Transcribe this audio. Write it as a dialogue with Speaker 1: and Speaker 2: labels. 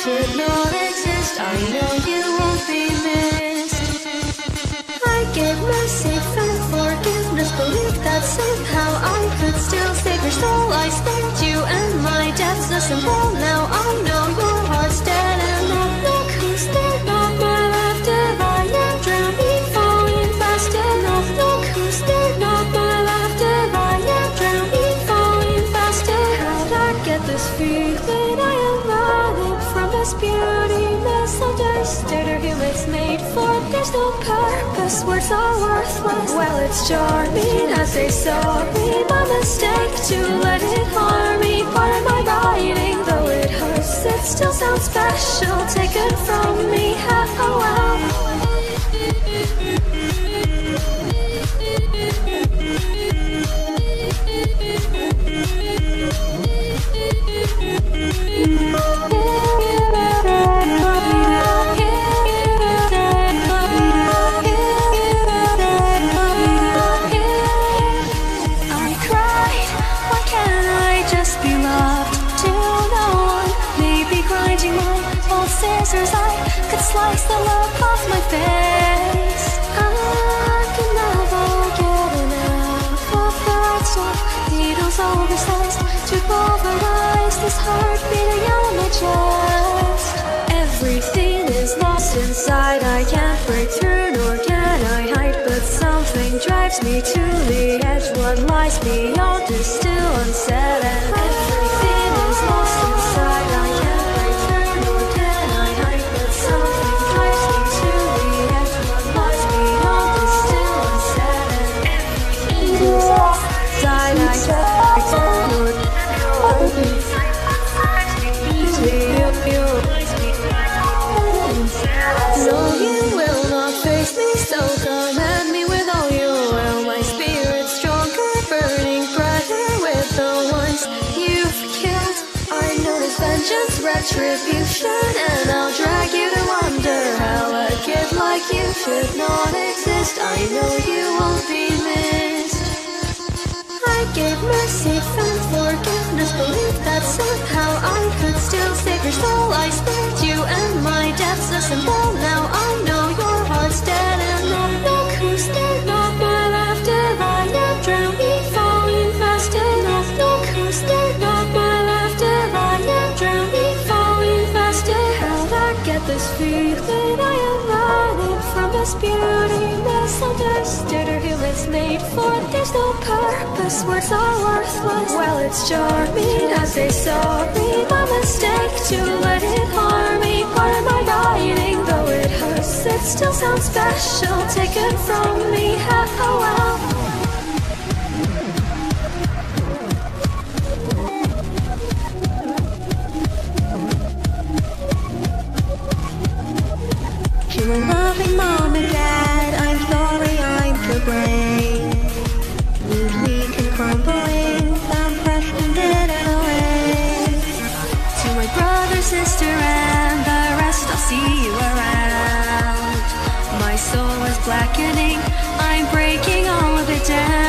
Speaker 1: should not exist. I know you won't be missed. I gave mercy, found forgiveness, believed that somehow I could still save your soul. I spared you and my death's a symbol. Now I know your heart's dead and I'll look who's there. Not my left if I am drowning, falling fast enough. Look who's there. Not my left if I am drowning, falling faster. How'd I get this feeling? I am running from this beauty, misunderstood or humans made for. There's no purpose, words are worthless. Well, it's charming as they sorry. My mistake to let it harm me. Part of my writing, though it hurts, it still sounds special. Taken from me, oh well. Scissors, I could slice the look off my face. I can never get enough of the right stuff. Needles oversized to pulverize this heart beating out my chest. Everything is lost inside. I can't break through, nor can I hide. But something drives me to the edge. What lies beyond is still unsaid. And everything is lost inside. I can't break through, nor can I hide. But something drives me to the edge. What lies beyond is still unsaid. And everything is lost inside. I can't break through, nor can I hide. No, you will not face me, so come at me with all your oil. My spirit's stronger, burning brighter with the ones you've killed. I know this vengeance, retribution, and I'll drag you to wonder how a kid like you should not exist. I know you won't be missed. I gave mercy, found forgiveness, believed that somehow I could still save your soul. I spared you and my death's a symbol. Now I know your heart's dead and I look who's there. Not my left if I am drowning, falling fast enough. Look who's there. Not my left if I am drowning, falling faster. How'd I get this feeling? I am running from this beauty, misunderstood or humans made for. There's no purpose, words are worthless. Well, it's charming as they sorry. My mistake to let it harm me. Part of my writing, though it hurts, it still sounds special. Taken from me, oh well.
Speaker 2: To a loving mom and dad, I'm sorry I'm to blame. Rudely can crumbling, I'm crushed and hidden away.
Speaker 1: To my brother, sister, and the rest, I'll see you around. My soul is blackening, I'm breaking all of it down.